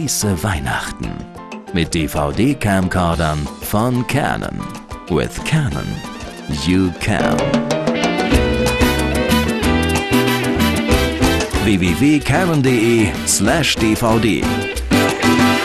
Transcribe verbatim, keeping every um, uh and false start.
Heisse Weihnachten mit D V D Camcordern von Canon. With Canon, you can. w w w punkt canon punkt de slash d v d